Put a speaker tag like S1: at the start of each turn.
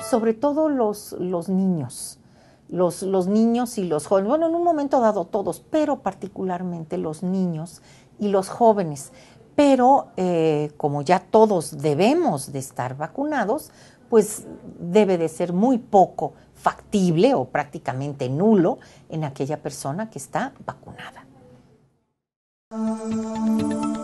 S1: sobre todo los niños. Los niños y los jóvenes, bueno, en un momento dado todos, pero particularmente los niños y los jóvenes. Pero como ya todos debemos de estar vacunados, pues debe de ser muy poco factible o prácticamente nulo en aquella persona que está vacunada.